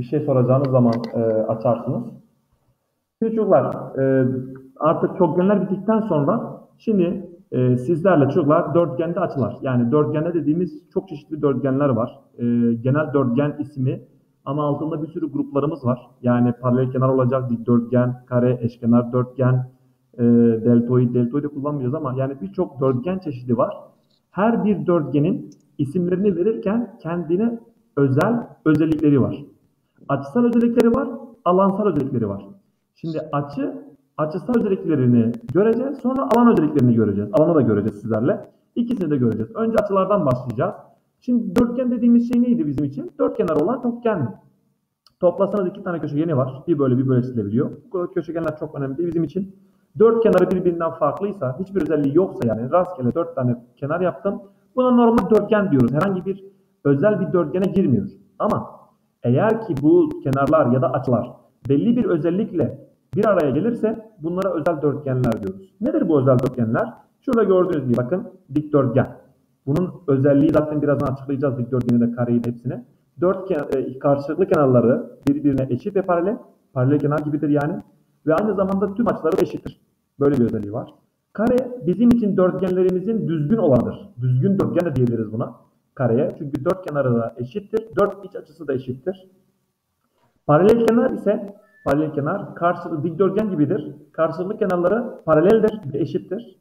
bir şey soracağınız zaman açarsınız. Şimdi çocuklar artık çokgenler bittikten sonra şimdi sizlerle çocuklar dörtgende açılar. Yani dörtgende dediğimiz çok çeşitli dörtgenler var. Genel dörtgen ismi ama altında bir sürü gruplarımız var. Yani paralel kenar olacak, dikdörtgen, kare, eşkenar dörtgen, deltoid. Deltoid de kullanmayacağız ama yani birçok dörtgen çeşidi var. Her bir dörtgenin isimlerini verirken kendine özel özellikleri var. Açısal özellikleri var, alansal özellikleri var. Şimdi açısal özelliklerini göreceğiz, sonra alan özelliklerini göreceğiz. Alanı da göreceğiz sizlerle. İkisini de göreceğiz. Önce açılardan başlayacağız. Şimdi dörtgen dediğimiz şey neydi bizim için? Dört kenar olan çokgen. Toplasanız iki tane köşegeni var. Bir böyle bir böyle çizilebiliyor. Bu köşegenler çok önemli değil bizim için. Dört kenarı birbirinden farklıysa, hiçbir özelliği yoksa yani rastgele dört tane kenar yaptım. Buna normal dörtgen diyoruz. Herhangi bir özel bir dörtgene girmiyor. Ama eğer ki bu kenarlar ya da açılar belli bir özellikle bir araya gelirse bunlara özel dörtgenler diyoruz. Nedir bu özel dörtgenler? Şurada gördüğünüz gibi bakın dikdörtgen. Bunun özelliği zaten birazdan açıklayacağız, dikdörtgeni de kareyi de hepsini. Karşılıklı kenarları birbirine eşit ve paralel. Paralel kenar gibidir yani. Ve aynı zamanda tüm açıları eşittir. Böyle bir özelliği var. Kare bizim için dörtgenlerimizin düzgün olanıdır. Düzgün dörtgen de diyebiliriz buna. Kareye. Çünkü dört kenarı da eşittir. Dört iç açısı da eşittir. Paralel kenar ise karşılıklı dikdörtgen gibidir. Karşılıklı kenarları paraleldir ve eşittir.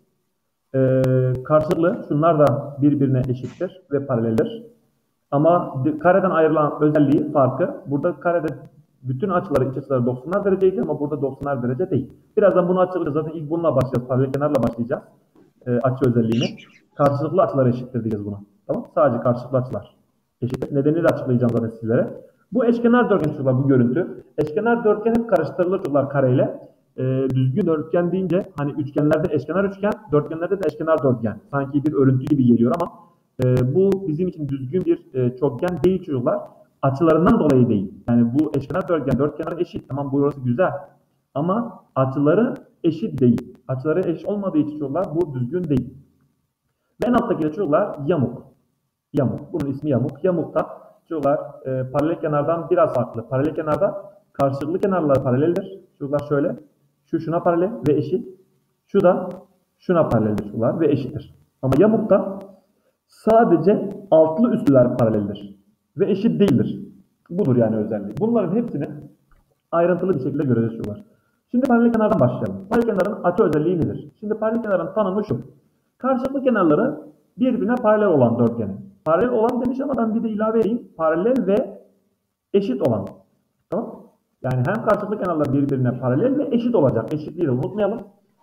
Karşılıklı şunlar da birbirine eşittir ve paraleldir. Ama kareden ayrılan özelliği farkı. Burada karede bütün açıları, iç açıları 90'lar dereceydi ama burada 90'lar derece değil. Birazdan bunu açıklayacağız. Zaten ilk bununla başlayacağız. Paralel kenarla başlayacağız. Açı özelliğini. Karşılıklı açılar eşittir diyeceğiz buna. Tamam? Sadece karşılıklı açılar eşittir. Nedenini de açıklayacağım zaten sizlere. Bu eşkenar dörtgen çocuklar, bu görüntü. Eşkenar dörtgen hep karıştırılır çocuklar kareyle. Düzgün dörtgen deyince hani üçgenlerde eşkenar üçgen, dörtgenlerde de eşkenar dörtgen. Sanki bir örüntü gibi geliyor ama bu bizim için düzgün bir çokgen değil çocuklar. Açılarından dolayı değil. Yani bu eşkenar dörtgen, dört kenarı eşit. Tamam, burası güzel. Ama açıları eşit değil. Açıları eşit olmadığı için çocuklar bu düzgün değil. Ve en alttaki de çocuklar yamuk. Yamuk. Bunun ismi yamuk. Yamukta çocuklar paralel kenardan biraz farklı. Paralel kenarda karşılıklı kenarlar paraleldir. Çocuklar şöyle. Şu şuna paralel ve eşit. Şu da şuna paraleldir çocuklar ve eşittir. Ama yamukta sadece altlı üstlüler paraleldir ve eşit değildir. Budur yani özelliği. Bunların hepsini ayrıntılı bir şekilde göreceğiz çocuklar. Şimdi paralel kenardan başlayalım. Paralel kenarın açı özelliği nedir? Şimdi paralel kenarın tanımı şu. Karşılıklı kenarları birbirine paralel olan dörtgeni. Paralel olan demiş ama ben bir de ilave edeyim. Paralel ve eşit olan. Tamam? Yani hem karşılıklı kenarlar birbirine paralel ve eşit olacak. Eşitliği de unutmayalım.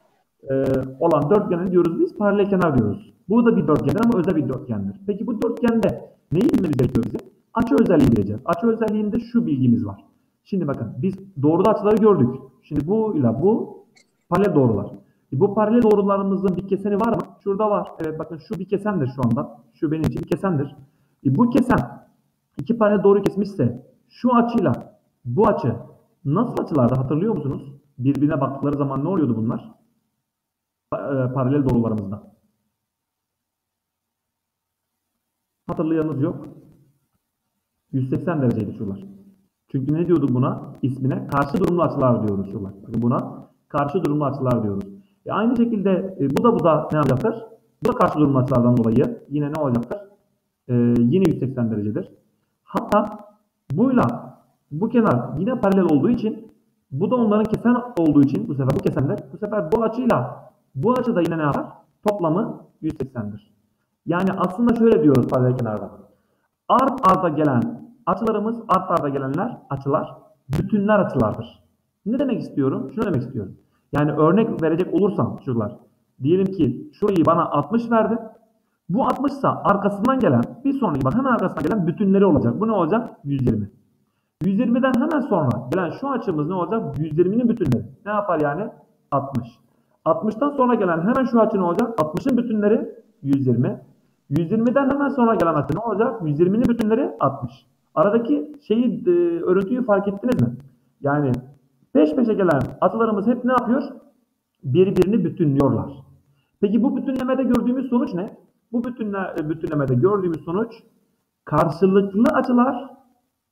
Olan dörtgeni diyoruz biz, paralel kenar diyoruz. Bu da bir dörtgendir ama özel bir dörtgendir. Peki bu dörtgende neyi bilmemiz gerekiyor bizim? Açı özelliği bileceğiz. Açı özelliğinde şu bilgimiz var. Şimdi bakın biz doğruda açıları gördük. Şimdi bu ile bu paralel doğrular. Bu paralel doğrularımızın bir keseni var mı? Şurada var. Evet bakın şu bir kesendir şu anda. Şu benim için bir kesendir. Bu kesen iki paralel doğru kesmişse şu açıyla bu açı nasıl açılarda hatırlıyor musunuz? Birbirine baktıkları zaman ne oluyordu bunlar? Paralel doğrularımızda. Hatırlayanınız yok. 180 dereceydi şuralar. Çünkü ne diyorduk buna? İsmine karşı durumlu açılar diyoruz şuralar. Buna karşı durumlu açılar diyoruz. Aynı şekilde bu da ne yapacaktır? Bu da karşı durumlu açılardan dolayı yine ne olacaktır? Yine 180 derecedir. Hatta buyla bu kenar yine paralel olduğu için bu da onların kesen olduğu için bu sefer bu kesenler bu sefer bu açıyla bu açı da yine ne yapar? Toplamı 180'dir. Yani aslında şöyle diyoruz paralel kenarda. Art arda gelen açılarımız, art arda gelenler açılar, bütünler açılardır. Ne demek istiyorum? Şunu demek istiyorum. Yani örnek verecek olursam çocuklar, diyelim ki şurayı bana 60 verdi. Bu 60 ise arkasından gelen, bir sonraki bak hemen arkasından gelen bütünleri olacak. Bu ne olacak? 120. 120'den hemen sonra gelen şu açımız ne olacak? 120'nin bütünleri. Ne yapar yani? 60. 60'tan sonra gelen hemen şu açı ne olacak? 60'ın bütünleri 120. 120'den hemen sonra gelen açı ne olacak? 120'nin bütünleri 60. Aradaki örüntüyü fark ettiniz mi? Yani peş peşe gelen açılarımız hep ne yapıyor? Birbirini bütünlüyorlar. Peki bu bütünlemede gördüğümüz sonuç ne? Bu bütünlemede gördüğümüz sonuç karşılıklı açılar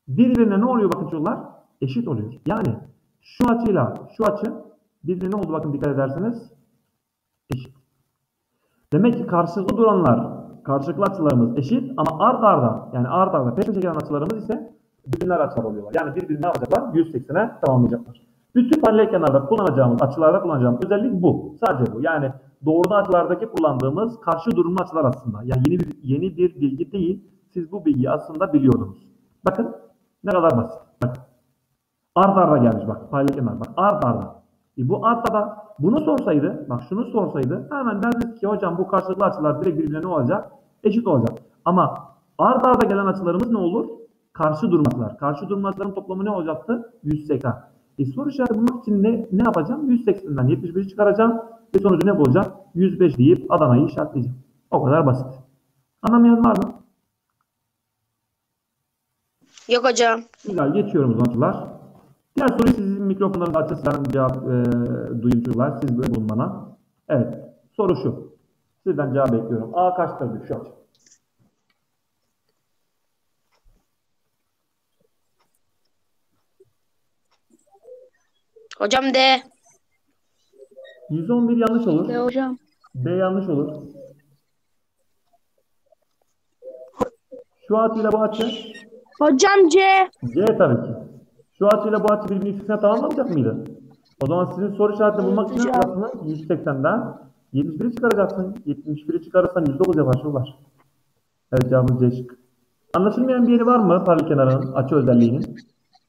Birbirine ne oluyor bakın çocuklar? Eşit oluyor. Yani şu açıyla şu açı birbirine ne oldu bakın dikkat ederseniz? Eşit. Demek ki karşılıklı duranlar, karşılıklı açılarımız eşit ama art arda yani art arda peş peşe gelen açılarımız ise bütünler açılar oluyorlar. Yani birbirini ne yapacaklar? 180'e tamamlayacaklar. Bütün paralel kenarda kullanacağımız, açılarda kullanacağımız özellik bu. Sadece bu. Yani doğruda açılardaki kullandığımız karşı durumlu açılar aslında. Yani yeni bir bilgi değil. Siz bu bilgiyi aslında biliyordunuz. Bakın ne kadar basit. Bakın. Art arda gelmiş bak. Paralel kenar bak. Art arda. Bu artada bunu sorsaydı, bak şunu sorsaydı hemen derdiniz ki hocam bu karşılıklı açılar direkt birbirine ne olacak? Eşit olacak. Ama art arda gelen açılarımız ne olur? Karşı durum açılar. Karşı durum açıların toplamı ne olacaktı? 180. Soru işareti bulmak için ne yapacağım? 180'den 71'i çıkaracağım ve sonucu ne bulacağım? 105 deyip Adana'yı işaretleyeceğim. O kadar basit. Anlamayan var mı? Yok hocam. Güzel, geçiyorum o zaman. Diğer soruyu sizin mikrofonlarınızı açarsan cevap duyayım çocuklar. Siz böyle bulun bana. Evet. Soru şu. Sizden cevap bekliyorum. A kaçtır şu açı? Hocam D. 111 yanlış olur. D hocam. B yanlış olur. Şu açıyla bu açı? Hocam C. C tabii ki. Şu açıyla bu açı birbirini 180'e tamamlamayacak mıydı? O zaman sizin soru işaretini bulmak için ne yapacaksınız? 180'den 71'i çıkaracaksın. 71'i çıkarırsan 109 yapar çocuklar. Evet, cevabımız C şık. Anlaşılmayan bir yeri var mı paralel kenarın açı özelliğinin?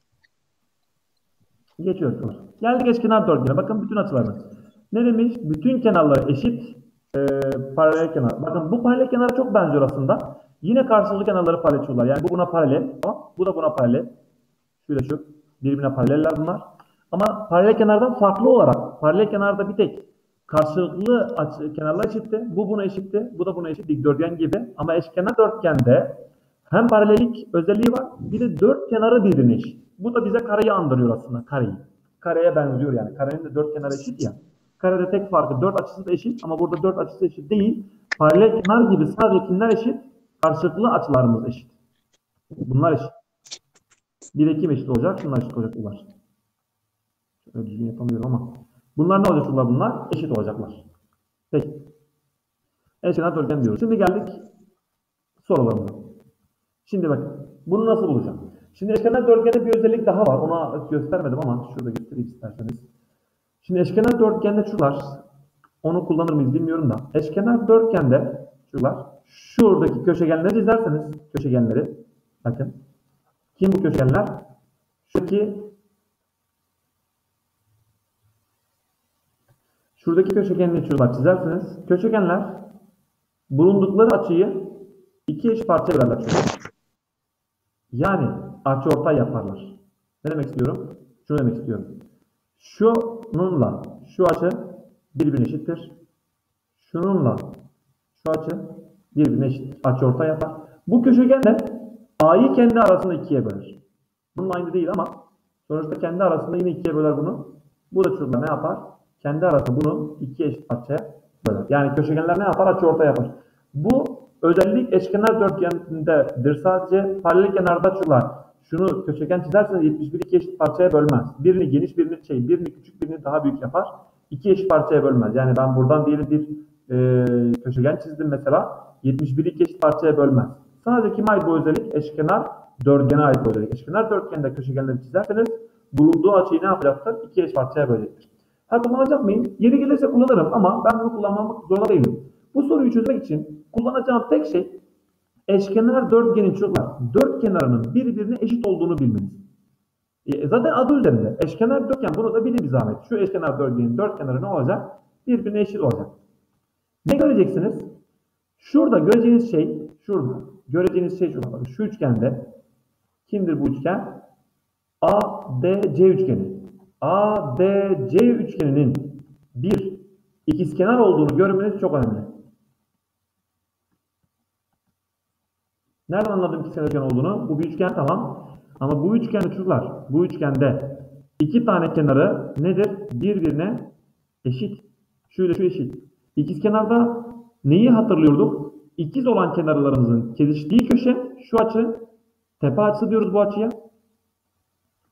Geçiyoruz. Geldik eşkenar dörtgene. Bakın bütün açılarımız. Ne demiş? Bütün kenarları eşit paralel kenar. Bakın bu paralel kenara çok benziyor aslında. Yine karşılıklı kenarları paralel çiziyorlar. Yani bu buna paralel. Tamam. Bu da buna paralel. Şöyle şu. Birbirine paraleller bunlar. Ama paralel kenardan farklı olarak paralel kenarda bir tek karşılıklı kenarlar eşitti. Bu buna eşitti. Bu da buna eşit. Dikdörtgen gibi. Ama eşkenar dörtgende hem paralellik özelliği var. Bir de dört kenarı birbirine eşit. Bu da bize kareyi andırıyor aslında. Kareyi. Kareye benziyor yani. Karenin de dört kenarı eşit ya. Karede tek farkı dört açısı da eşit ama burada dört açısı eşit değil. Paralel kenar gibi sadece kimler eşit? Karşılıklı açılarımız eşit. Bunlar eşit. Bir kim eşit olacak? Şunlar eşit olacak bunlar. Şöyle düzgün yapamıyorum ama. Bunlar ne olacak bunlar? Eşit olacaklar. Peki. Eşkenar dörtgen diyoruz. Şimdi geldik sorularımıza. Şimdi bakın. Bunu nasıl bulacağım? Şimdi eşkenar dörtgende bir özellik daha var. Ona göstermedim ama şurada göstereyim isterseniz. Şimdi eşkenar dörtgende şular. Onu kullanır mıyız bilmiyorum da. Eşkenar dörtgende şular. Şuradaki köşegenleri çizerseniz köşegenleri. Bakın. Kim bu köşegenler? Şuradaki köşegenleri şuradan çizerseniz köşegenler bulundukları açıyı iki eş parçaya bölerler. Yani açıortay yaparlar. Ne demek istiyorum? Şunu demek istiyorum. Şununla şu açı birbirine eşittir. Şununla şu açı birbirine eşit. Açıortay yapar. Bu köşegen de A'yı kendi arasında ikiye böler. Bunun aynı değil ama sonuçta kendi arasında yine ikiye böler bunu. Bu da şurada ne yapar? Kendi arasında bunu iki eşit parçaya böler. Yani köşegenler ne yapar? Açıortay yapar. Bu özellik eşkenar dörtgendedir. Sadece paralel kenarda şular. Şunu köşegen çizerseniz 71 iki eşit parçaya bölmez. Birini geniş, birini küçük, birini daha büyük yapar. İki eşit parçaya bölmez. Yani ben buradan diyelim bir köşegen çizdim mesela. 71 iki eşit parçaya bölmez. Sadece kime ait bu özellik? Eşkenar dörtgene ait bu özellik. Eşkenar dörtgende köşegenleri çizerseniz bulunduğu açıyı ne yapacaktır? İki eşit parçaya bölecektir. Ha, kullanacak mıyım? Yeri gelirse kullanırım ama ben bunu kullanmamak zorunda değilim. Bu soruyu çözmek için kullanacağım tek şey eşkenar dörtgenin çocuklar dört kenarının birbirine eşit olduğunu bilmeniz. Zaten adı üzerinde eşkenar dörtgen, bunu da bilin bir zahmet. Şu eşkenar dörtgenin dört kenarı ne olacak? Birbirine eşit olacak. Ne göreceksiniz? Şurada göreceğiniz şey, şurada. Şu üçgende kimdir bu üçgen? ADC üçgeni. ADC üçgeninin bir ikizkenar olduğunu görmeniz çok önemli. Nereden anladım ikizkenar üçgen olduğunu? Bu bir üçgen, tamam. Ama bu üçgen çocuklar, bu üçgende iki tane kenarı nedir? Birbirine eşit. Şöyle şu eşit. İkizkenarda neyi hatırlıyorduk? İkiz olan kenarlarımızın kesiştiği köşe şu açı. Tepe açısı diyoruz bu açıya.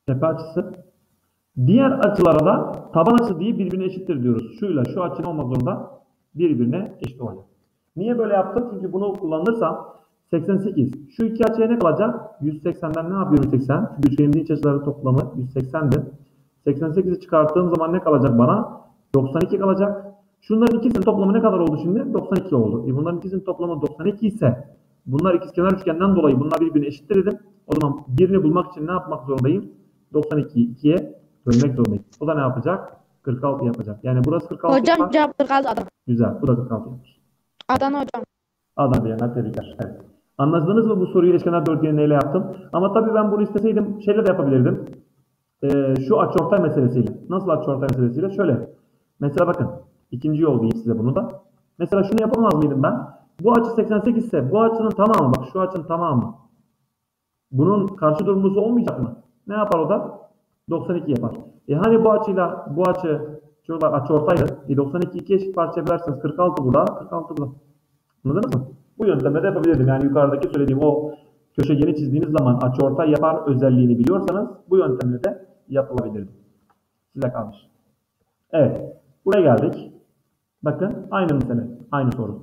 Tepe açısı. Diğer açılara da taban açısı diye birbirine eşittir diyoruz. Şuyla şu açının olmak zorunda birbirine eşit olacak. Niye böyle yaptım? Çünkü bunu kullanırsam 88. Şu iki açıya ne kalacak? 180'den ne yapıyor 180? Çünkü üçgenimizin iç açıları toplamı 180'di. 88'i çıkarttığım zaman ne kalacak bana? 92 kalacak. Şunların ikisinin toplamı ne kadar oldu şimdi? 92 oldu. Bunların ikisinin toplamı 92 ise bunlar ikizkenar üçgenden dolayı bunlar birbirine eşittir dedim. O zaman birini bulmak için ne yapmak zorundayım? 92'yi 2'ye bölmek zorundayım. O da ne yapacak? 46 yapacak. Yani burası 46 Hocam yapar. cevap 46 Adana. Güzel. Bu da 46 yapar. Adana hocam. Adana diyenler tebrikler. Evet. Anladınız mı bu soruyu eşkenar dörtgeni neyle yaptım? Ama tabii ben bunu isteseydim şeyle de yapabilirdim. Şu açıortay meselesiyle. Nasıl açıortay meselesiyle? Şöyle. Mesela bakın. İkinci yol diyeyim size bunu da. Mesela şunu yapamaz mıydım ben? Bu açı 88 ise bu açının tamamı, bak şu açının tamamı. Bunun karşı durumlusu olmayacak mı? Ne yapar o da? 92 yapar. Hani bu açıyla bu açı şurada açıortaydı. 92 iki eşit parçaya bölerseniz 46 burada, 46 burada. Anladınız mı? Bu yöntemle de yapabilirdim. Yani yukarıdaki söylediğim o köşegeni çizdiğiniz zaman açıortay yapar özelliğini biliyorsanız bu yöntemle de yapılabilirdi. Size kalmış. Evet. Buraya geldik. Bakın aynı mesele. Aynı soru.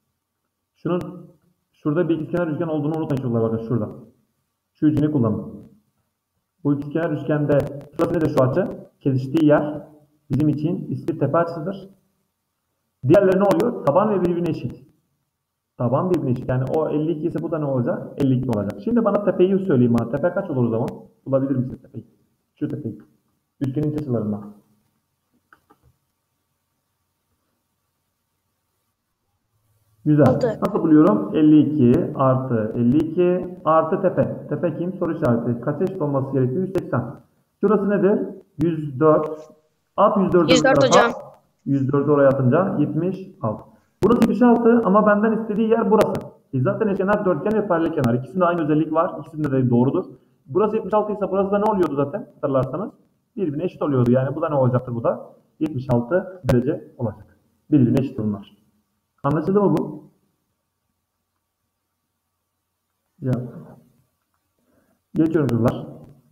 Şurada bir ikizkenar üçgen olduğunu unutmayın çocuklar. Bakın şurada. Şu üçgeni kullanın. Bu ikizkenar üçgende şurası nedir şu açı? Kesiştiği yer bizim için ismi tepe açısıdır. Diğerleri ne oluyor? Taban ve birbirine eşit. Taban birbirine eşit. Yani o 52 ise bu da ne olacak? 52 olacak. Şimdi bana tepeyi söyleyin bana. Tepe kaç olur o zaman? Bulabilir misiniz tepeyi? Şu tepeyi. Üçgenin iç açılarından. Güzel. Altı. Nasıl buluyorum? 52 artı 52 artı tepe. Tepe kim? Soru işareti. Kaç eşit olması gerekiyor? 180. Şurası nedir? 104. At 104'ü 104 hocam. 104'ü oraya atınca 76. Burası 76 ama benden istediği yer burası. Zaten eşkenar dörtgen ve paralel kenar. İkisinde aynı özellik var. İkisinde de doğrudur. Burası 76 ise burası da ne oluyordu zaten? Hatırlarsanız. Birbirine eşit oluyordu. Yani bu da ne olacaktır bu da? 76 derece olacak. Birbirine eşit bunlar. Anlaşıldı mı bu? Ya. Geçiyorum çocuklar.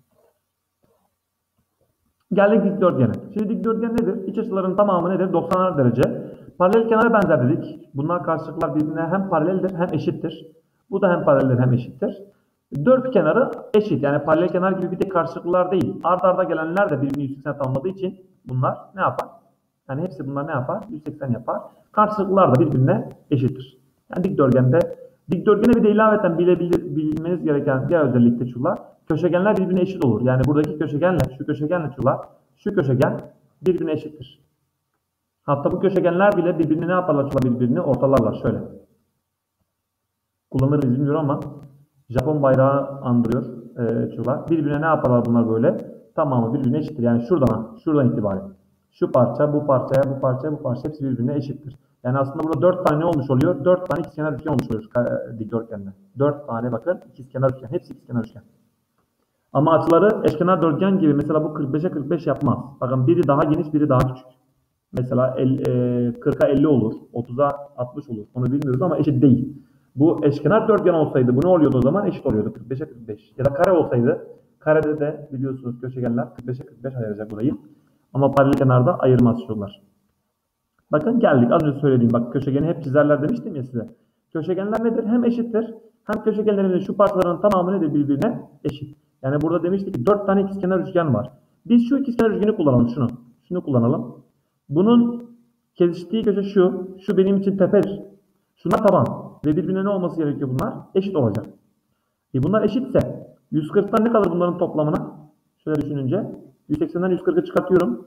Geldik dikdörtgene. Şimdi dikdörtgen nedir? İç açıların tamamı nedir? 90'ar derece. Paralel kenara benzer dedik. Bunlar karşılıklar birbirine hem paraleldir hem eşittir. Bu da hem paraleldir hem eşittir. Dört kenarı eşit. Yani paralel kenar gibi bir de karşılıklar değil. Art arda gelenler de birbirini 180 tamamladığı için bunlar ne yapar? Yani hepsi bunlar ne yapar? 180 yapar. Karşılıklar da birbirine eşittir. Yani dikdörtgene bir de ilaveten bilmeniz gereken diğer özellikte şular. Köşegenler birbirine eşit olur. Yani buradaki köşegenle şu köşegen birbirine eşittir. Hatta bu köşegenler bile birbirini ne yaparlar? Birbirini ortalarlar. Şöyle. Kullanır mıyız bilmiyorum ama Japon bayrağı andırıyor. Birbirine ne yaparlar bunlar böyle? Tamamı birbirine eşittir. Yani şuradan itibaren. Şu parça, bu parçaya, bu parçaya, bu parça hepsi birbirine eşittir. Yani aslında burada 4 tane ne olmuş oluyor? 4 tane ikizkenar üçgen olmuş oluyor dikdörtgende. 4 tane bakın ikizkenar üçgen. Hepsi ikizkenar üçgen. Ama açıları eşkenar dörtgen gibi mesela bu 45'e 45 yapmaz. Bakın biri daha geniş, biri daha küçük. Mesela 40'a 50 olur, 30'a 60 olur. Onu bilmiyoruz ama eşit değil. Bu eşkenar dörtgen olsaydı bu ne oluyordu o zaman? Eşit oluyordu 45'e 45. Ya da kare olsaydı, karede de biliyorsunuz köşegenler 45'e 45 ayıracak burayı. Ama paralel kenarda ayırmaz şunlar. Bakın geldik. Az önce söylediğim bak köşegeni hep çizerler demiştim ya size. Köşegenler nedir? Hem eşittir. Hem köşegenlerin şu parçaların tamamı nedir? Birbirine eşit. Yani burada demiştik ki 4 tane ikizkenar üçgen var. Biz şu ikizkenar üçgeni kullanalım şunu. Şunu kullanalım. Bunun kesiştiği köşe şu. Şu benim için tepedir. Şunlar taban. Ve birbirine ne olması gerekiyor bunlar? Eşit olacak. Bunlar eşitse 140'tan ne kalır bunların toplamına? Şöyle düşününce 180'den 140'ı çıkartıyorum.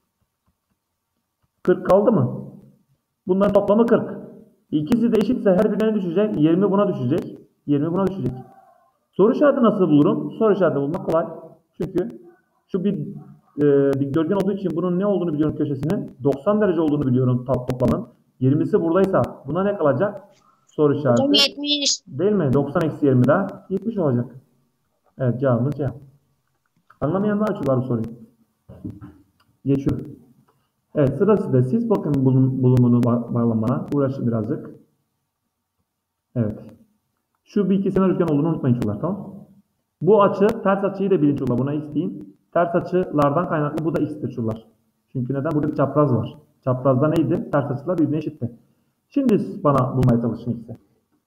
40 kaldı mı? Bunların toplamı 40. İkisi de eşitse her birine düşecek. 20 buna düşecek. 20 buna düşecek. Soru işareti nasıl bulurum? Soru işareti bulmak kolay. Çünkü şu bir dikdörtgen olduğu için bunun ne olduğunu biliyorum köşesinin. 90 derece olduğunu biliyorum toplamın. 20'si buradaysa buna ne kalacak? Soru işareti. 70. Değil mi? 90 eksi 20'den 70 olacak. Evet cevabımız cevap. Anlamayanlar açıyorlar bu soruyu. Geçiyorum. Evet sıra sizde. Siz bakın bulumunu bağlamana. Uğraşın birazcık. Evet. Şu bir ikizkenar üçgen olduğunu unutmayın çocuklar, tamam. Bu açı ters açıyı da bilin çocuklar. Buna x deyin. Ters açılardan kaynaklı bu da x'tir çocuklar. Çünkü neden? Burada bir çapraz var. Çaprazda neydi? Ters açılar birbirine eşitti. Şimdi bana bulmaya çalışın x'i.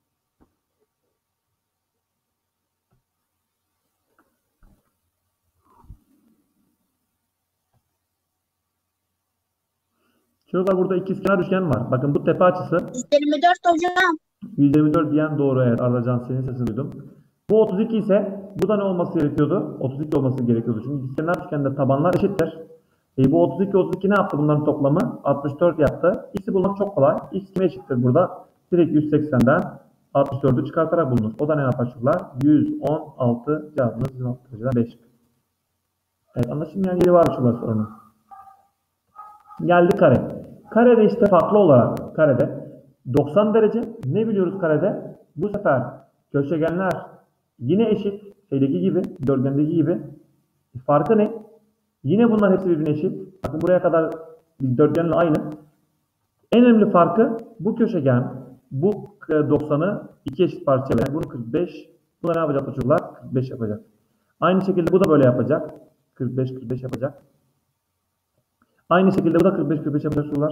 Çocuklar burada ikizkenar üçgen var. Bakın bu tepe açısı 124 hocam. 124 diyen doğru, evet. Ardacan senin sesini duydum. Bu 32 ise bu da ne olması gerekiyordu? 32 olması gerekiyordu. Çünkü ikizkenar üçgende tabanlar eşittir. Bu 32 ne yaptı bunların toplamı? 64 yaptı. X'i bulmak çok kolay. X kime eşittir burada? Direkt 180'den 64'ü çıkartarak bulunur. O da ne yapar çocuklar? 116, cevabımız 116 dereceden 5. Evet, anlaşılmayan yeri var çocuklar sorunun. Geldi kare. Karede işte farklı olarak karede 90 derece. Ne biliyoruz karede? Bu sefer köşegenler yine eşit. Şeydeki gibi, dörtgendeki gibi. Farkı ne? Yine bunlar hepsi birbirine eşit. Bakın buraya kadar dörtgenle aynı. En önemli farkı bu köşegen bu 90'ı iki eşit parçaya bölen. Bunu 45. Bu da ne yapacak çocuklar? 45 yapacak. Aynı şekilde bu da böyle yapacak. 45 yapacak. Aynı şekilde bu da 45 yapacak çocuklar.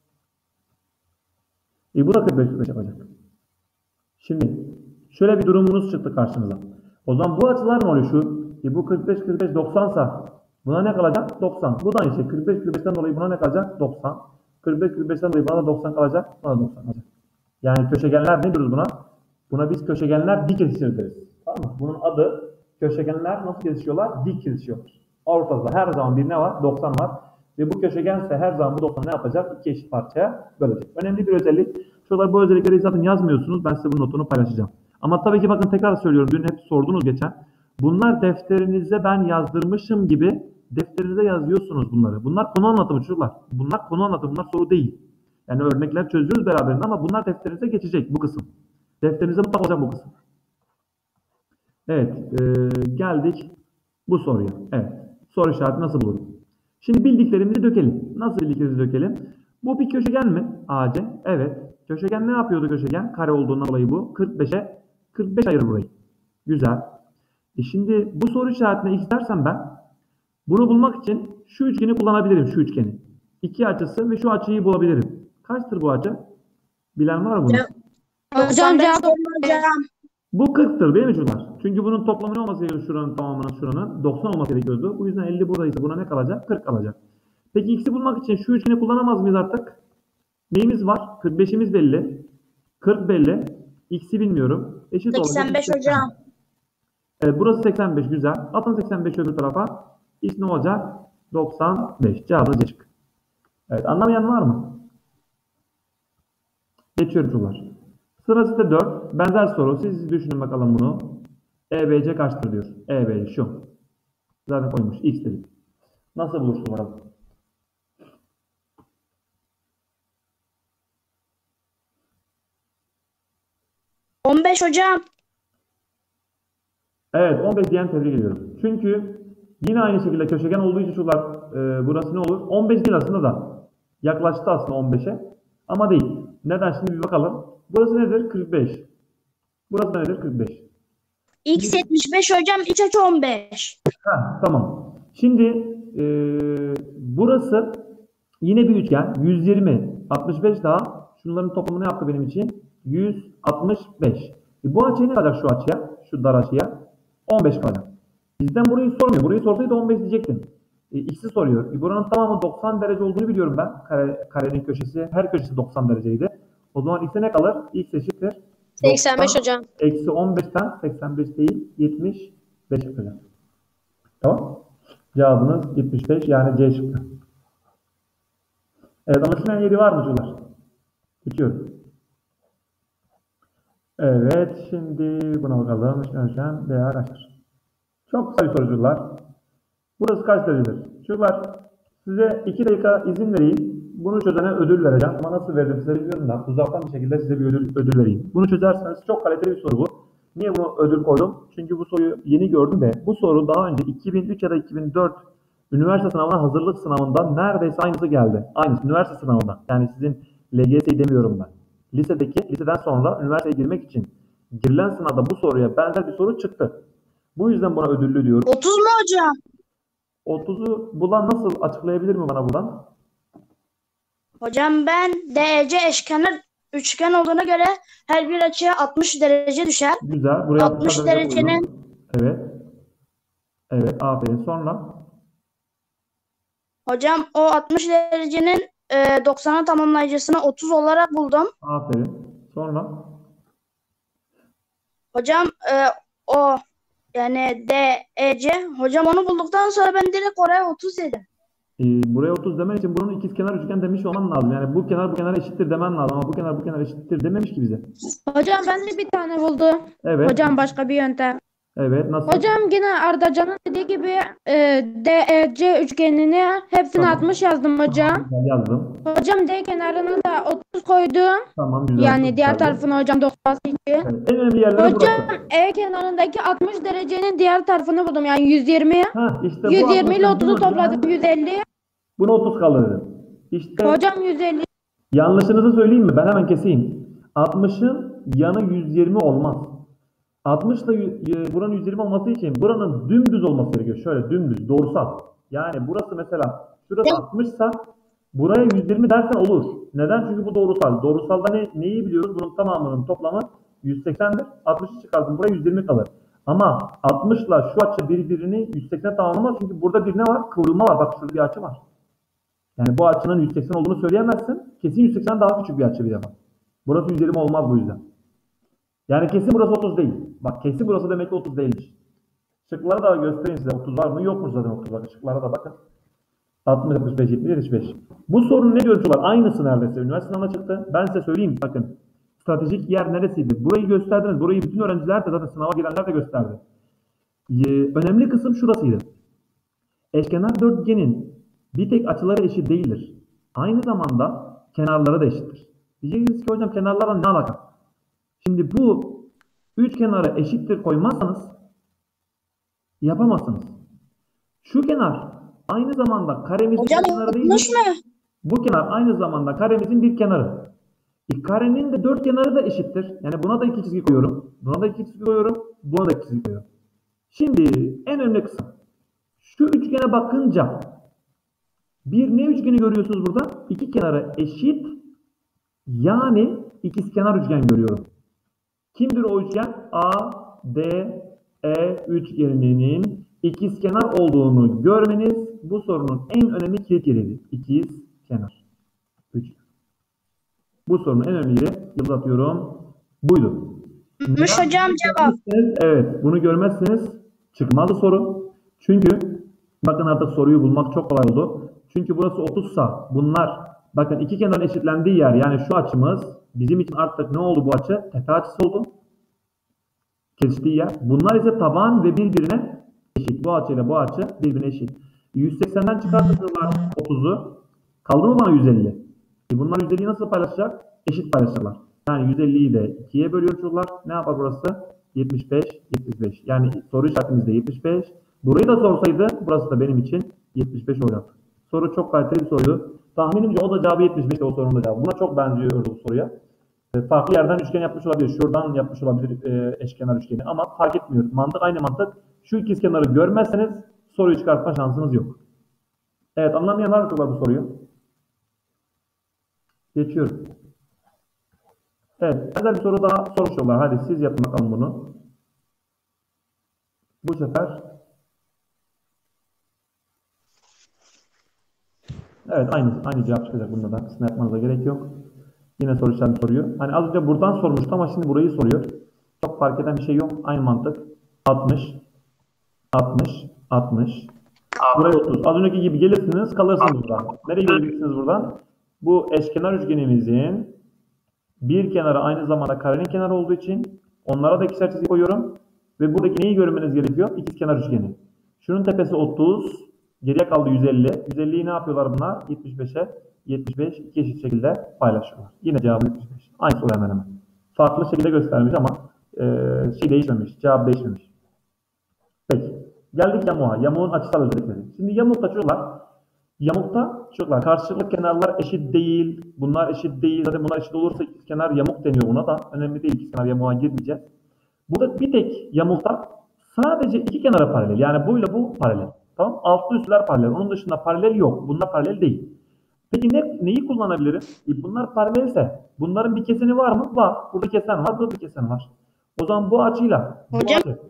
Bu da 45 yapacak. Şimdi şöyle bir durumunuz çıktı karşınıza. O zaman bu açılar ne oluyor şu? Bu 45 90 sa buna ne kalacak? 90. Bu da aynı şey. 45'ten dolayı buna ne kalacak? 90. 45'ten dolayı buna da 90 kalacak. Buna da 90 kalacak. Yani köşegenler ne diyoruz buna? Buna biz köşegenler dik kesişir deriz. Tamam mı? Bunun adı köşegenler nasıl kesişiyorlar? Dik kesişiyorlar. Ortada her zaman bir ne var? 90 var. Ve bu köşegense her zaman bu 90 ne yapacak? İki eşit parçaya bölecek. Önemli bir özellik. Şuralar bu özellikleri zaten yazmıyorsunuz. Ben size bunun notunu paylaşacağım. Ama tabii ki bakın tekrar söylüyorum. Dün hep sordunuz geçen. Bunlar defterinize ben yazdırmışım gibi defterinize yazıyorsunuz bunları. Bunlar konu anlatımı çocuklar. Bunlar konu anlatımı. Bunlar soru değil. Yani örnekler çözüyoruz beraberinde ama bunlar defterinize geçecek bu kısım. Defterinize mutlaka olacak bu kısım. Evet. Geldik bu soruya. Evet. Soru işareti nasıl bulurum? Şimdi bildiklerimizi dökelim. Nasıl bildiklerimizi dökelim? Bu bir köşegen mi? AC. Evet. Köşegen ne yapıyordu köşegen? Kare olduğundan dolayı bu. 45'e 45 ayırır burayı. Güzel. Şimdi bu soru işaretine x dersem ben bunu bulmak için şu üçgeni kullanabilirim. Şu üçgeni. İki açısı ve şu açıyı bulabilirim. Kaçtır bu açı? Bilen var mı bunu? Hocam hocam. Bu 40'tır değil mi çocuklar? Çünkü bunun toplamı ne olması gerekiyor şuranın tamamının şuranın? 90 olması gerekiyordu. Bu yüzden 50 buradaysa buna ne kalacak? 40 kalacak. Peki x'i bulmak için şu üçgeni kullanamaz mıyız artık? Neyimiz var? 45'imiz belli. 40 belli. X'i bilmiyorum. Eşit olacak. 85 hocam. Evet, burası 85 güzel. Atın 85 öbür tarafa. X ne olacak? 95. Cevabı C şıkkı. Evet, anlamayan var mı? Geçiyorum çocuklar. Sırası 4. Benzer soru. Siz düşünün bakalım bunu. EBC kaçtır diyor. EBC şu. Zaten koymuş. X dedik. Nasıl bulursun bakalım? %15 hocam. Evet, 15 diyen tebrik ediyorum. Çünkü yine aynı şekilde köşegen olduğu için çocuklar burası ne olur? 15 değil aslında da. Yaklaştı aslında 15'e. Ama değil. Neden? Şimdi bir bakalım. Burası nedir? 45. Burası nedir? 45. X 75 hocam. İç açı 15. Tamam. Şimdi burası yine bir üçgen. 120, 65 daha. Şunların toplamı ne yaptı benim için? 165. Bu açıya ne kalacak şu açıya? Şu dar açıya. 15 kalacak. Bizden burayı sormuyor. Burayı sorsaydı 15 diyecektim. X'i soruyor. Buranın tamamı 90 derece olduğunu biliyorum ben. Karenin köşesi, her köşesi 90 dereceydi. O zaman X'e ne kalır? X eşittir 85 hocam. Eksi 15'ten 85 değil 75 yapacağım. Tamam. Cevabınız 75 yani C şıkkı. Evet, anlaşılan yeri var mı çocuklar? Geçiyorum. Evet, şimdi buna bakalım. Hocam değer kaçtır? Çok kısa bir soru çocuklar. Burası kaç derecedir? Çocuklar size 2 dakika izin vereyim. Bunu çözene ödül vereceğim. Ama nasıl verdim size bilmiyorum da uzaktan bir şekilde size bir ödül vereyim. Bunu çözerseniz çok kaliteli bir soru bu. Niye bunu ödül koydum? Çünkü bu soruyu yeni gördüm de bu soru daha önce 2003 ya da 2004 üniversite sınavına hazırlık sınavından neredeyse aynısı geldi. Aynısı üniversite sınavında. Yani sizin LGS'yi demiyorum ben. Liseden sonra üniversiteye girmek için girilen sınavda bu soruya benzer bir soru çıktı. Bu yüzden buna ödüllü diyorum. 30 mu hocam? 30'u bulan nasıl açıklayabilir mi bana buradan? Hocam ben DEC eşkenar üçgen olduğuna göre her bir açıya 60 derece düşer. Güzel. Buraya 60 60 derece derecenin koydum. Evet. Evet. Aferin. Sonra hocam o 60 derecenin 90'a tamamlayıcısını 30 olarak buldum. aferin. Sonra Hocam o yani DEC hocam onu bulduktan sonra ben direkt oraya 30 dedim. buraya 30 demen için bunun ikizkenar üçgen demiş olman lazım. Yani bu kenar bu kenar eşittir demen lazım ama bu kenar bu kenar eşittir dememiş ki bize. Hocam ben de bir tane buldum. Evet. Hocam başka bir yöntem. Evet. Nasıl? Hocam yine Ardacan'ın dediği gibi DEC üçgenini hepsini Tamam. 60 yazdım hocam. Güzel yazdım. Hocam D kenarına da 30 koydum. Tamam. Güzel. Yani Çok diğer güzeldi. tarafına hocam 92. Evet. En önemli yerleri Hocam burası. E kenarındaki 60 derecenin diğer tarafını buldum. Yani 120. İşte bu 120 ile 60'ın 30'u topladım 150. Buna 30 kalır dedim. İşte Hocam 150. yanlışınızı söyleyeyim mi? Ben hemen keseyim. 60'ın yanı 120 olmaz. 60 ile buranın 120 olması için buranın dümdüz olması gerekiyor. Şöyle dümdüz, doğrusal. Yani burası mesela şurası 60 ise buraya 120 dersen olur. Neden? Çünkü bu doğrusal. Doğrusalda neyi biliyoruz? Bunun tamamının toplamı 180'dir. 60'ı çıkardım. Buraya 120 kalır. Ama 60 ile şu açı birbirini 180 tamamlamaz. Çünkü burada bir ne var? Kıvrılma var. Bak şurada bir açı var. Yani bu açının 180 olduğunu söyleyemezsin. Kesin 180 daha küçük bir açı bir defa. Burası 120 olmaz bu yüzden. Yani kesin burası 30 değil. Bak kesin burası demek ki 30 değilmiş. Şıkları da göstereyim size. 30 var mı? Yokmuş zaten 30. Bakın şıklara da bakın. 60, 65, 70, 75. Bu sorunun ne görüntüsü var? Aynısı neredeyse. Üniversite sınavına çıktı. Ben size söyleyeyim. Bakın. Stratejik yer neresiydi? Burayı gösterdiniz. Burayı bütün öğrenciler de zaten sınava girenler de gösterdi. Önemli kısım şurasıydı. Eşkenar dörtgenin bir tek açıları eşit değildir. Aynı zamanda kenarları da eşittir. Diyeceksiniz ki hocam kenarlarla ne alaka? Şimdi bu üç kenarı eşittir koymazsanız yapamazsınız. Şu kenar aynı zamanda karemizin Hocam bir kenarı değil. unutmuş mu? Bu kenar aynı zamanda karemizin bir kenarı. Karenin de dört kenarı da eşittir. Yani buna da iki çizgi koyuyorum. Buna da iki çizgi koyuyorum. Buna da iki çizgi koyuyorum. Şimdi en önemli kısım. Şu üçgene bakınca bir ne üçgeni görüyorsunuz burada? İki kenarı eşit. Yani ikizkenar üçgen görüyorum. Kimdir o üçgen? A, D, E üçgeninin ikizkenar olduğunu görmeniz bu sorunun en önemli kilit yeridir. İkizkenar üçgen. Bu sorunun en önemli yeri, yıldız atıyorum, buydu. Unutmuş hocam cevap. Evet, bunu görmezseniz çıkmazdı soru. Çünkü bakın artık soruyu bulmak çok kolay oldu. Çünkü burası 30 sa bunlar bakın iki kenarın eşitlendiği yer yani şu açımız bizim için artık ne oldu bu açı? Tepe açısı oldu. Kesiştiği yer. Bunlar ise taban ve birbirine eşit. Bu açıyla bu açı birbirine eşit. 180'den çıkartırlar 30'u. Kaldı mı bana 150? Bunlar 150'yi nasıl paylaşacak? Eşit paylaşırlar. Yani 150'yi de 2'ye bölüyor çocuklar. Ne yapar burası? 75, 75. Yani soru işaretimizde 75. Burayı da sorsaydı burası da benim için 75 olacak. Soru çok kaliteli bir soruydu. Tahminimce o da cevabı 75 o sorunun da cevabı. Buna çok benziyordu bu soruya. Farklı yerden üçgen yapmış olabilir. Şuradan yapmış olabilir eşkenar üçgeni. Ama fark etmiyor. Mantık aynı mantık. Şu ikizkenarı görmezseniz soruyu çıkartma şansınız yok. Evet, anlamayan var mı bu soruyu? Geçiyorum. Evet, benzer bir soru daha sormuşlar. Hadi siz yapın bakalım bunu. Bu sefer evet, aynı cevap çıkacak bunda da. Sizin yapmanıza gerek yok. Yine soru işareti soruyor. Hani az önce buradan sormuştu ama şimdi burayı soruyor. Çok fark eden bir şey yok. Aynı mantık. 60, 60, 60. Buraya 30. Az önceki gibi gelirsiniz, kalırsınız buradan. Nereye geleceksiniz buradan? Bu eşkenar üçgenimizin bir kenarı aynı zamanda karenin kenarı olduğu için onlara da ikişer çizgi koyuyorum. Ve buradaki neyi görmeniz gerekiyor? İkizkenar üçgeni. Şunun tepesi 30. Geriye kaldı 150. 150'yi ne yapıyorlar bunlar? 75'e 75 iki eşit şekilde paylaşıyorlar. Yine cevabı 75. Aynı soru hemen hemen. Farklı şekilde göstermiş ama şey değişmemiş. Cevap değişmemiş. Peki. Geldik yamuğa. Yamuğun açısal özellikleri. Şimdi yamukta çocuklar karşılıklı kenarlar eşit değil. Bunlar eşit değil. Zaten bunlar eşit olursa ikizkenar yamuk deniyor buna da. Önemli değil. İkizkenar yamuğa girmeyeceğiz. Burada bir tek yamukta sadece iki kenara paralel. Yani bu ile bu paralel. Tamam. Altlı üstler paralel. Onun dışında paralel yok. Bunlar paralel değil. Peki neyi kullanabilirim? Bunlar paralelse bunların bir keseni var mı? Var. Burada kesen var. Burada bir kesen var. O zaman bu açıyla bu Hocam açı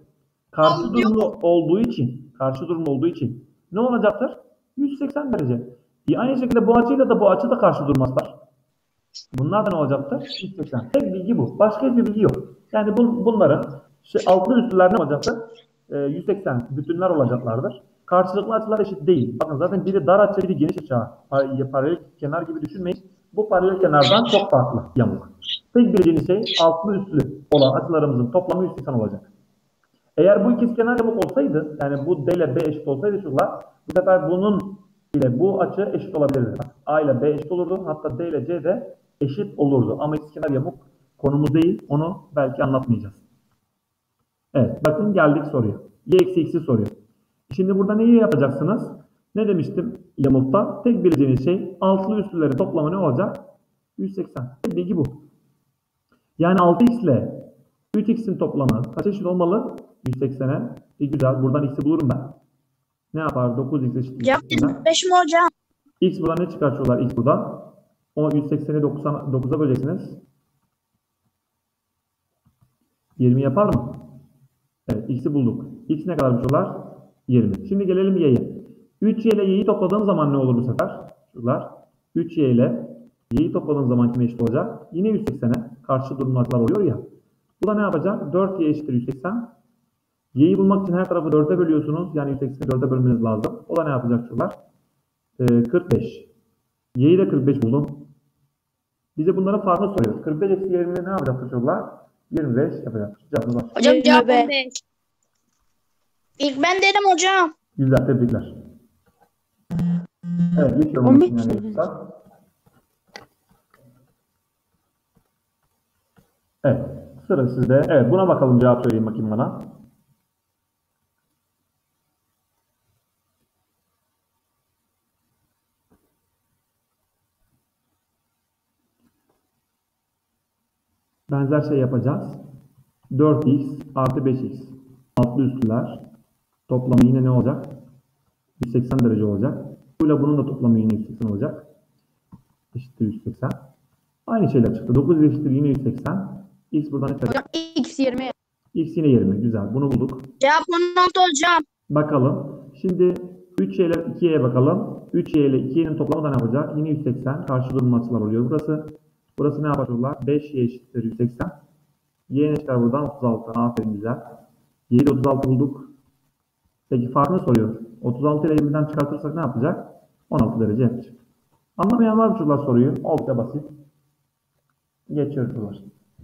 karşı durumlu olduğu için ne olacaktır? 180 derece. Aynı şekilde bu açıyla da bu açı da karşı durmazlar. Bunlar da ne olacaktır? 180. Tek bilgi bu. Başka hiçbir bilgi yok. Yani bunların altlı üstlüler ne olacaktır? 180 bütünler olacaklardır. Karşılıklı açılar eşit değil. Bakın zaten biri dar açı, biri geniş açı. Paralel kenar gibi düşünmeyin. Bu paralel kenardan çok farklı yamuk. Tek bildiğiniz şey altlı üstlü olan açılarımızın toplamı 180 olacak. Eğer bu ikizkenar yamuk olsaydı, yani bu D ile B eşit olsaydı şunlar, bu sefer bunun ile bu açı eşit olabilirdi. A ile B eşit olurdu. Hatta D ile C de eşit olurdu. Ama ikizkenar yamuk konumuz değil. Onu belki anlatmayacağız. Evet. Bakın geldik soruya. Y eksi x'i soruyor. Şimdi burada neyi yapacaksınız? Ne demiştim yamukta? Tek bileceğiniz şey altlı üstlülerin toplamı ne olacak? 180. Tek bilgi bu. Yani 6x ile 3x'in toplamı kaç eşit olmalı? 180'e. Güzel. Buradan x'i bulurum ben. Ne yapar? 9x eşittir. cevap 5 mi hocam? X buradan ne çıkartıyorlar? X burada. O 180'i 9'a böleceksiniz. 20 yapar mı? Evet. X'i bulduk. X ne kadar var? 20. Şimdi gelelim y'ye. 3y ile y'yi topladığım zaman ne olur bu sefer? Şuralar. 3y ile y'yi topladığım zaman kime eşit olacak? Yine 180'e. Karşı durumlar oluyor ya. Bu da ne yapacak? 4y eşittir 180. Y'yi bulmak için her tarafı 4'e bölüyorsunuz. Yani 180'i 4'e bölmeniz lazım. O da ne yapacak şuralar? 45. Y'yi de 45 buldum. Bize bunların farkını soruyor. 45 eksi 20'de ne yapacak çocuklar? 25 yapacak. Cevabımız var. Hocam cevap 25. 15. İlk ben dedim hocam. Güzel, tebrikler. Evet, geçiyorum. 15 Yani, mi? evet, sıra sizde. Evet, buna bakalım, cevap söyleyin bakayım bana. Benzer şey yapacağız. 4x artı 5x. Altlı üstlüler. Toplamı yine ne olacak? 180 derece olacak. Böyle bunun da toplamı yine 180 olacak. Eşittir 180. Aynı şeyler çıktı. 9 eşittir yine 180. X buradan ne çıkacak? Hocam x 20. X yine 20. Güzel. Bunu bulduk. Cevap 16 hocam. Bakalım. Şimdi 3y ile 2y'ye bakalım. 3y ile 2y'nin toplamı da ne yapacak? Yine 180. Karşı durum açılar oluyor burası. Burası ne yapacaklar? 5y eşittir 180. Y ne çıkar buradan? 36. Aferin, güzel. Y'yi de 36 bulduk. Peki farkını soruyor. 36 ile 20'den çıkartırsak ne yapacak? 16 derece yapacak. Anlamayan var mı çocuklar soruyu? Oldukça basit. Geçiyoruz çocuklar.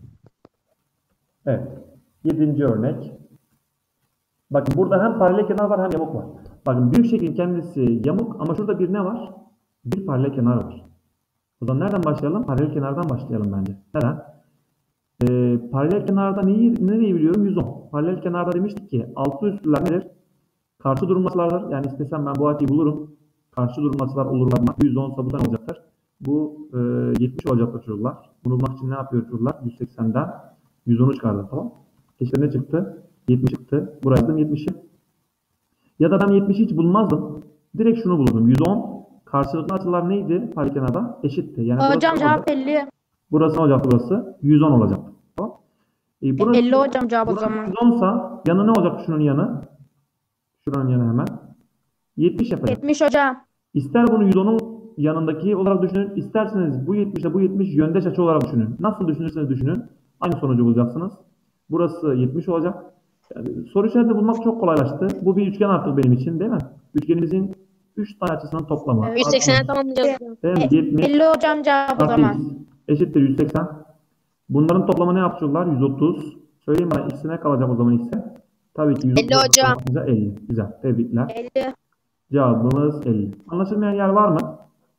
Evet. 7. örnek. Bakın burada hem paralel kenar var hem yamuk var. Bakın büyük şeklin kendisi yamuk ama şurada bir ne var? Bir paralel kenar var. O zaman nereden başlayalım? Paralel kenardan başlayalım bence. Neden? Paralel kenarda nereyi biliyorum? 110. Paralel kenarda demiştik ki altlı üstlüler nedir? Karşı durum açılardır. Yani istesem ben bu açıyı bulurum. Karşı durum açılar olurlar. 110 ise bu da ne olacaktır? Bu 70 olacaktır çocuklar. Bunu bulmak için ne yapıyor çocuklar? 180'den 110'u çıkardım, tamam. İşte ne çıktı? 70 çıktı. Buraya yazdım 70'i. Ya da ben 70'i hiç bulmazdım. Direkt şunu bulurdum. 110 karşılıklı açılar neydi? Paralel kenarda eşitti. Yani Hocam cevap 50. burası ne olacaktı burası? 110 olacaktı. Tamam. Burası, 50 hocam cevap o burası zaman. 110 ise yanı ne olacak şunun yanı? Şuranın yanı hemen. 70 yapacak. 70 hocam. İster bunu 110'un yanındaki olarak düşünün. İsterseniz bu 70 ile bu 70 yöndeş açı olarak düşünün. Nasıl düşünürseniz düşünün. Aynı sonucu bulacaksınız. Burası 70 olacak. Yani soru işareti bulmak çok kolaylaştı. Bu bir üçgen artık benim için, değil mi? Üçgenimizin 3 tane açısının toplamı. 180'e tamamlayacağız. Değil mi? 70 50 hocam cevap o artı zaman. x eşittir 180. Bunların toplamı ne yapıyorlar? 130. Söyleyin bana, x'e ne kalacak o zaman x'e? Tabii ki 130. 50 hocam. 50. Güzel. Tebrikler. 50. Cevabımız 50. Anlaşılmayan yer var mı?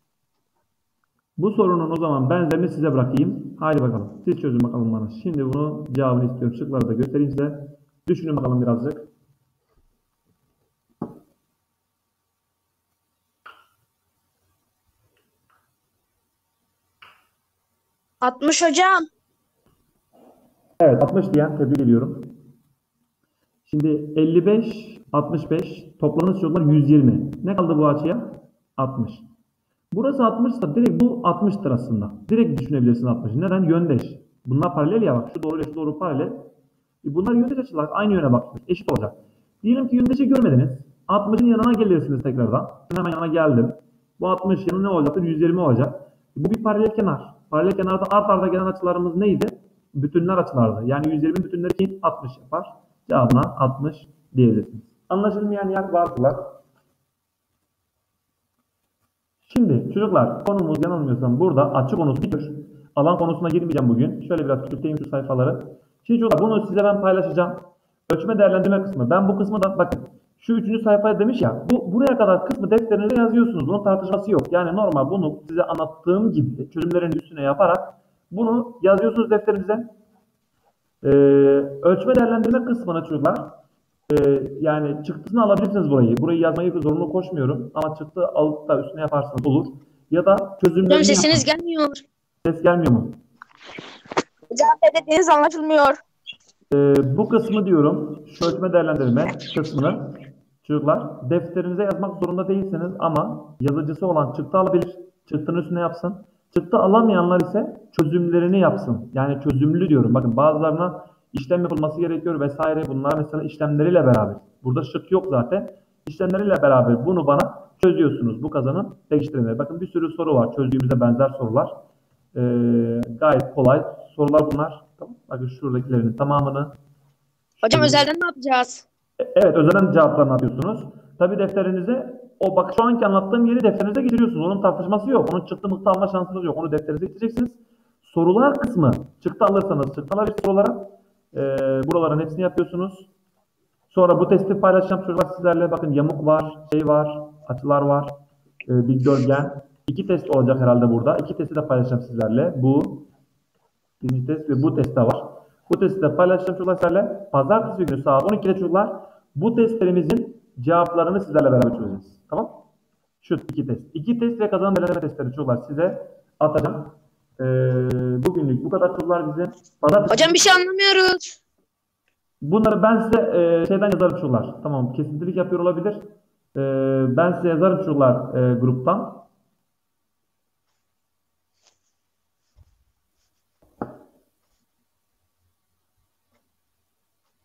Bu sorunun o zaman benzerini size bırakayım. Haydi bakalım. Siz çözün bakalım bana. Şimdi bunu cevabını istiyorum. Şıkları da göstereyim size. Düşünün bakalım birazcık. Altmış hocam. Evet, 60 diyen tebrik ediyorum. Şimdi 55, 65 topladığınız çocuklar 120. Ne kaldı bu açıya? 60. Burası 60 ise direkt bu 60'tır aslında. Direkt düşünebilirsin 60'ı. Neden? Yöndeş. Bunlar paralel ya bak. Şu doğru ile şu doğru paralel. Bunlar yöndeş açılar. Aynı yöne bakıyor. Eşit olacak. Diyelim ki yöndeşi görmediniz. 60'ın yanına gelirsiniz tekrardan. Ben hemen yanına geldim. Bu 60 yanı ne olacaktır? 120 olacak. Bu bir paralel kenar. Paralel kenarda art arda gelen açılarımız neydi? Bütünler açılardı. Yani 120 bütünleri için 60 yapar. Cevabına 60 diyebilirsiniz. Anlaşılmayan yer vardır. Şimdi çocuklar konumuz yanılmıyorsam burada açı konusu bitiyor. Alan konusuna girmeyeceğim bugün. Şöyle biraz küçülteyim şu sayfaları. Şimdi çocuklar bunu size ben paylaşacağım. Ölçme değerlendirme kısmı. Ben bu kısmı da bakın şu 3. sayfaya demiş ya buraya kadar kısmı defterinize yazıyorsunuz. Bunun tartışması yok. Yani normal bunu size anlattığım gibi çözümlerin üstüne yaparak bunu yazıyorsunuz defterinize. Ölçme değerlendirme kısmına çocuklar yani çıktısını alabilirsiniz burayı. Burayı yazmayı zorunlu koşmuyorum. Ama çıktı alıp da üstüne yaparsanız olur. Ya da çözümlerini Hocam sesiniz gelmiyor. Ses gelmiyor mu? Hocam ne dediğiniz anlaşılmıyor. Bu kısmı diyorum. Şu ölçme değerlendirme kısmını çocuklar defterinize yazmak zorunda değilsiniz ama yazıcısı olan çıktı alabilir. Çıktının üstüne yapsın. Çıktı alamayanlar ise çözümlerini yapsın. Yani çözümlü diyorum. Bakın bazılarına işlem yapılması gerekiyor vesaire. Bunlar mesela işlemleriyle beraber. Burada şık yok zaten. İşlemleriyle beraber bunu bana çözüyorsunuz. Bu kazanın değiştirmeyi. Bakın bir sürü soru var. Çözdüğümüzde benzer sorular. Gayet kolay sorular bunlar. Tamam. Bakın şuradakilerin tamamını. Hocam özelden ne yapacağız? Evet, özelden cevaplarını atıyorsunuz. Tabii defterinize o bak şu anki anlattığım yeri defterinize getiriyorsunuz. Onun tartışması yok. Onun çıktı mıhtı alma şansınız yok. Onu defterinize getireceksiniz. Sorular kısmı çıktı alırsanız çıktı alabilirsiniz sorulara. Buraların hepsini yapıyorsunuz. Sonra bu testi paylaşacağım çocuklar sizlerle. Bakın yamuk var, şey var, açılar var, dikdörtgen. 2 test olacak herhalde burada. 2 testi de paylaşacağım sizlerle. Bu birinci test ve bu test de var. Bu testi de paylaşacağım çocuklar sizlerle. Pazartesi günü saat 12'de çocuklar bu testlerimizin cevaplarını sizlerle beraber çözeceğiz. Tamam? Şu 2 test. 2 test ve kazanım belirleme testleri çocuklar size atacağım. Bugünlük bu kadar çocuklar bizim. Pazartesi... Hocam bir şey anlamıyoruz. Bunları ben size şeyden yazarım çocuklar. Tamam, kesintilik yapıyor olabilir. Ben size yazarım çocuklar gruptan.